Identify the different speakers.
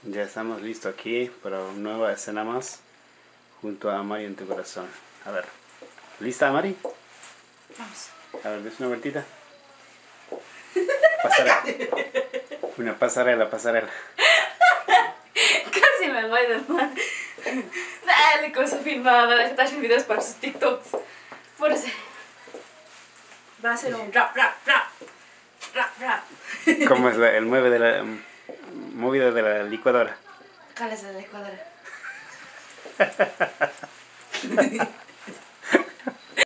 Speaker 1: Ya estamos listos aquí para una nueva escena más junto a Mari en tu corazón. A ver, ¿lista, Mari?
Speaker 2: Vamos.
Speaker 1: A ver, des una vueltita. Pasarela. Una pasarela.
Speaker 2: Casi me voy de mal. Dale con su filmada, está haciendo videos para sus TikToks. Por eso. Va a ser un rap.
Speaker 1: ¿Cómo es el movido de la licuadora?
Speaker 2: Jales de la licuadora.